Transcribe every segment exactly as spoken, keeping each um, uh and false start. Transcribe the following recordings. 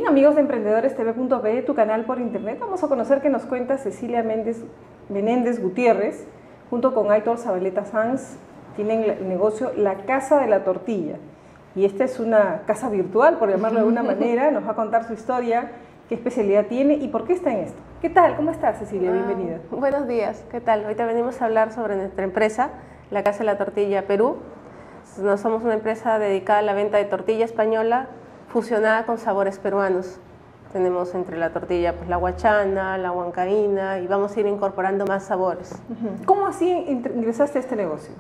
amigos de emprendedores T V punto pe, tu canal por internet, vamos a conocer qué nos cuenta Cecilia Méndez, Menéndez Gutiérrez, junto con Aitor Zabaleta Sanz, tienen el negocio La Casa de la Tortilla. Y esta es una casa virtual, por llamarlo de alguna manera, nos va a contar su historia, qué especialidad tiene y por qué está en esto. ¿Qué tal? ¿Cómo estás, Cecilia? Bienvenida. Ah, buenos días, ¿qué tal? Ahorita venimos a hablar sobre nuestra empresa, La Casa de la Tortilla Perú. No somos una empresa dedicada a la venta de tortilla española fusionada con sabores peruanos. Tenemos entre la tortilla pues, la huachana, la huancaína y vamos a ir incorporando más sabores. ¿Cómo así ingresaste a este negocio?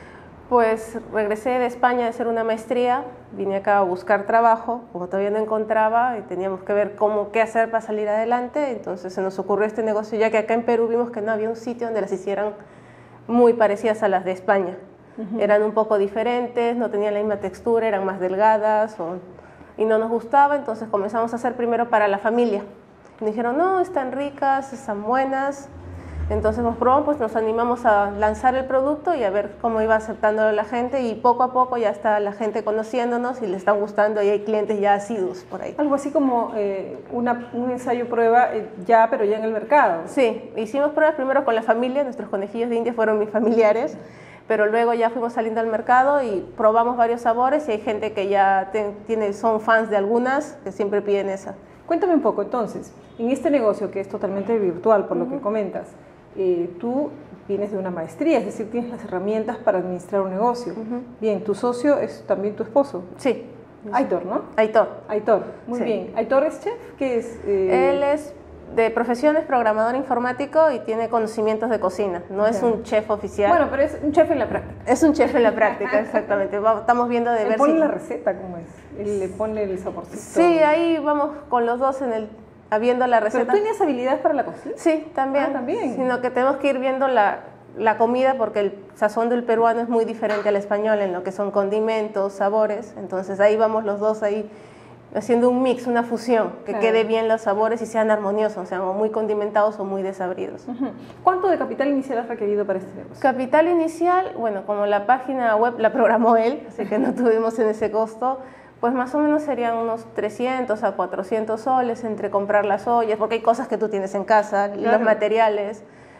Pues regresé de España de hacer una maestría, vine acá a buscar trabajo, como todavía no encontraba y teníamos que ver cómo, qué hacer para salir adelante, entonces se nos ocurrió este negocio, ya que acá en Perú vimos que no había un sitio donde las hicieran muy parecidas a las de España. Uh-huh. Eran un poco diferentes, no tenían la misma textura, eran más delgadas o, y no nos gustaba, entonces comenzamos a hacer primero para la familia. Y dijeron, no, están ricas, están buenas. Entonces nos probamos, pues nos animamos a lanzar el producto y a ver cómo iba aceptando la gente y poco a poco ya está la gente conociéndonos y le están gustando y hay clientes ya asiduos por ahí. Algo así como eh, una, un ensayo prueba eh, ya, pero ya en el mercado. Sí, hicimos pruebas primero con la familia, nuestros conejillos de India fueron mis familiares, pero luego ya fuimos saliendo al mercado y probamos varios sabores y hay gente que ya te, tiene, son fans de algunas que siempre piden esa. Cuéntame un poco entonces, en este negocio que es totalmente virtual por lo uh-huh. que comentas, Eh, tú vienes de una maestría, es decir, tienes las herramientas para administrar un negocio. Uh-huh. Bien, tu socio es también tu esposo. Sí. Aitor, ¿no? Aitor. Aitor, muy sí. bien. ¿Aitor es chef? ¿Qué es? Eh... Él es de profesión, es programador informático y tiene conocimientos de cocina. No ya. es un chef oficial. Bueno, pero es un chef en la práctica. Es un chef en la práctica, exactamente. Estamos viendo de Él ver pone si... la receta, ¿cómo es? Él le pone el saborcito. Sí, ahí vamos con los dos en el... viendo la receta. ¿Pero tú tenías habilidad para la cocina? Sí, también. Ah, también. Sino que tenemos que ir viendo la, la comida porque el sazón del peruano es muy diferente al español en lo que son condimentos, sabores. Entonces ahí vamos los dos ahí haciendo un mix, una fusión, que claro. quede bien los sabores y sean armoniosos, o sea, o muy condimentados o muy desabridos. Uh-huh. ¿Cuánto de capital inicial has requerido para este negocio? Capital inicial, bueno, como la página web la programó él, así que no tuvimos en ese costo, pues más o menos serían unos trescientos a cuatrocientos soles entre comprar las ollas, porque hay cosas que tú tienes en casa, claro. los materiales.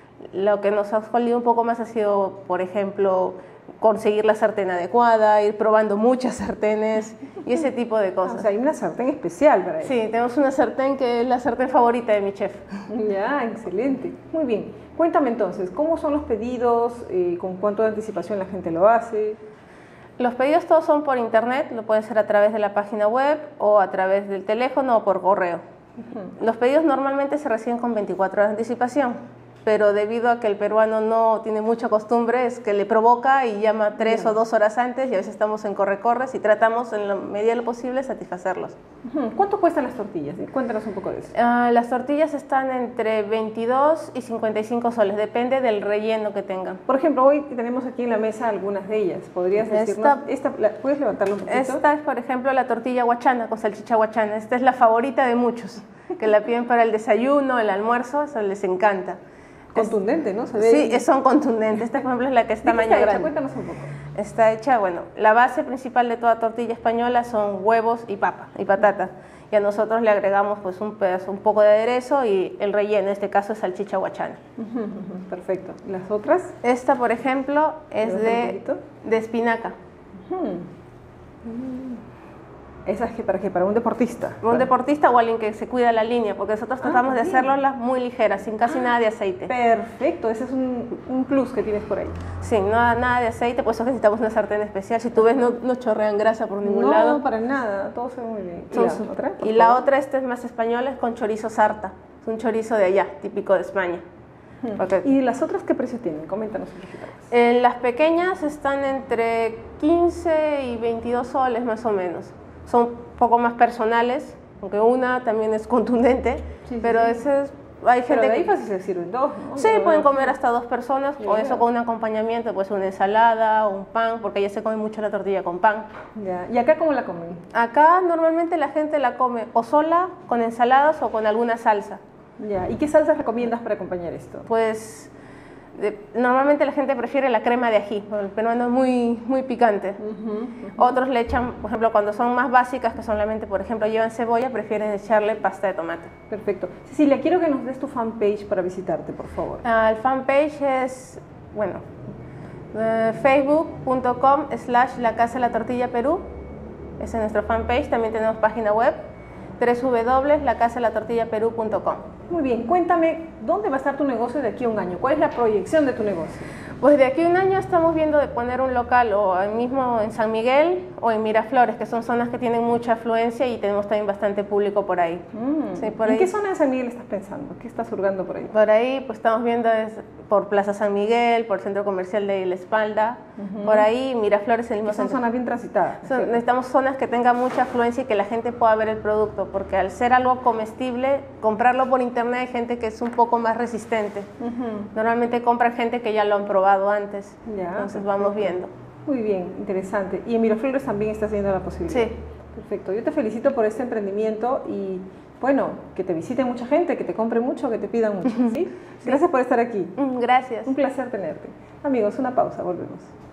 Lo que nos ha jodido un poco más ha sido, por ejemplo, conseguir la sartén adecuada, ir probando muchas sartenes y ese tipo de cosas. Ah, o sea, hay una sartén especial para eso. Sí, tenemos una sartén que es la sartén favorita de mi chef. Ya, excelente. Muy bien. Cuéntame entonces, ¿cómo son los pedidos? Eh, ¿Con cuánto de anticipación la gente lo hace? Los pedidos todos son por internet, lo pueden hacer a través de la página web o a través del teléfono o por correo. Uh-huh. Los pedidos normalmente se reciben con veinticuatro horas de anticipación, pero debido a que el peruano no tiene mucha costumbre, es que le provoca y llama tres yeah. o dos horas antes y a veces estamos en corre-corres y tratamos en la medida de lo posible satisfacerlos. Uh-huh. ¿Cuánto cuestan las tortillas? Cuéntanos un poco de eso. Uh, las tortillas están entre veintidós y cincuenta y cinco soles, depende del relleno que tengan. Por ejemplo, hoy tenemos aquí en la mesa algunas de ellas. ¿Podrías decirnos? Esta, esta, ¿puedes levantarla un poquito? Esta es, por ejemplo, la tortilla huachana con salchicha huachana. Esta es la favorita de muchos, que la piden para el desayuno, el almuerzo, eso les encanta. Contundente, ¿no? Se ve sí, ahí. Son contundentes. Esta, por ejemplo, es la que está tamaño grande. Cuéntanos un poco. Está hecha, bueno, la base principal de toda tortilla española son huevos y papa, y patata. Y a nosotros le agregamos pues un pedazo, un poco de aderezo y el relleno, en este caso es salchicha huachana. Uh-huh, uh-huh. Perfecto. ¿Las otras? Esta, por ejemplo, es de, de espinaca. Uh-huh. Uh-huh. ¿Esa es que para qué? ¿Para un deportista? Un para... deportista o alguien que se cuida la línea, porque nosotros tratamos ah, de hacerlas muy ligeras, sin casi ah, nada de aceite. Perfecto, ese es un, un plus que tienes por ahí. Sí, nada, nada de aceite, por eso necesitamos una sartén especial. Si tú ves, no, no chorrean grasa por ningún no, lado. No, para nada, todo se ve muy bien. ¿Y, la otra? Y la otra, esta es más española, es con chorizo sarta. Es un chorizo de allá, típico de España. Hmm. Okay. ¿Y las otras qué precio tienen? Coméntanos un poquito más. Eh, las pequeñas están entre quince y veintidós soles más o menos. Son un poco más personales, aunque una también es contundente, sí, pero sí. ese es, hay gente pero de ahí que fácil se sirven dos, ¿no? Sí, pueden comer hasta dos personas, yeah. o eso con un acompañamiento, pues una ensalada o un pan, porque ya se come mucho la tortilla con pan. Yeah. ¿Y acá cómo la comen? Acá normalmente la gente la come o sola, con ensaladas o con alguna salsa. Ya. ¿Y qué salsas recomiendas para acompañar esto? Pues De, normalmente la gente prefiere la crema de ají, el peruano es muy, muy picante. Uh-huh, uh-huh. Otros le echan, por ejemplo, cuando son más básicas, que solamente, por ejemplo, llevan cebolla, prefieren echarle pasta de tomate. Perfecto. Cecilia, quiero que nos des tu fanpage para visitarte, por favor. Uh, el fanpage es, bueno, uh, facebook punto com slash la casa de la tortilla Perú. Ese es nuestro fanpage. También tenemos página web, doble u doble u doble u punto la casa de la tortilla perú punto com. Muy bien, cuéntame, ¿dónde va a estar tu negocio de aquí a un año? ¿Cuál es la proyección de tu negocio? Pues de aquí a un año estamos viendo de poner un local o mismo en San Miguel o en Miraflores, que son zonas que tienen mucha afluencia y tenemos también bastante público por ahí. Mm. Sí, por ¿En ahí. qué zona de San Miguel estás pensando? ¿Qué estás hurgando por ahí? Por ahí pues estamos viendo es por Plaza San Miguel, por el Centro Comercial de La Espalda, uh-huh. por ahí Miraflores el mismo Son centro. zonas bien transitadas. Son, necesitamos zonas que tengan mucha afluencia y que la gente pueda ver el producto, porque al ser algo comestible, comprarlo por internet hay gente que es un poco más resistente. Uh-huh. Normalmente compra gente que ya lo han probado antes. Ya, entonces perfecto. Vamos viendo. Muy bien, interesante. Y en Miraflores también está haciendo la posibilidad. Sí. Perfecto. Yo te felicito por este emprendimiento y, bueno, que te visite mucha gente, que te compre mucho, que te pidan mucho. ¿Sí? Sí. Gracias por estar aquí. Gracias. Un placer tenerte. Amigos, una pausa, volvemos.